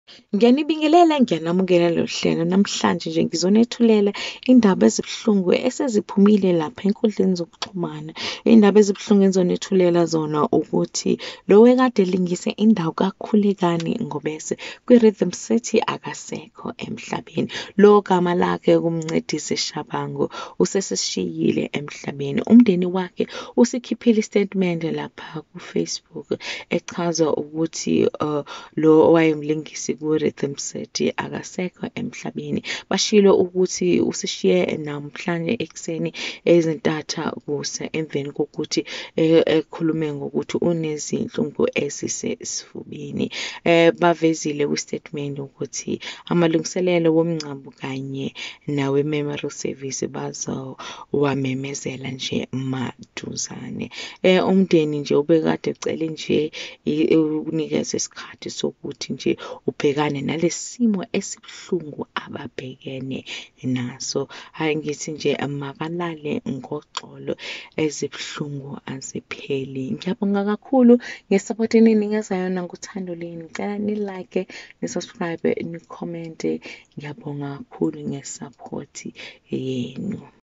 Ngiyanibingelela, ngiyanamukela lolu hlelo. Namhlanje nje ngizonethulela indaba ezibuhlungu eseziphumile lapha enkundleni zokuxhumana. Iy'ndaba ezibuhlungu engizonethulela zona ukuthi lo ekade elingise indawo kaKhulekani Ngobese kwi-Rhythm City akasekho emhlabeni. Lo gama lakhe kumncedisi Shabangu useseshiyile emhlabeni. Umndeni wakhe usikhiphile istatement lapha ku-Facebook echaza ukuthi lo owayemlingisi ku-Rhythm City akasekho emhlabeni. Bashilo ukuthi usishiye namhlanje ekuseni ezintatha kusa emveni kokuthi ekhulume ngokuthi unezinhlungu ezisesifubeni. Bavezile kwi-statement ukuthi amalungiselelo womngcwabo kanye nawe-memorial service bazowamemezela nje maduzane. Umndeni nje ubekade ecele nje unikeze isikhathi sokuthi nje ubhekane nalesi simo esibuhlungu ababhekene naso. Hhayi ngithi nje makalale ngoxolo, ezibuhlungu azipheli. Ngiyabonga kakhulu nge-support eninikeza yona, ngothando leni. Ngicela ni-like, ni-subscribe, ni-comment. Ngiyabonga kakhulu nge-support yenu.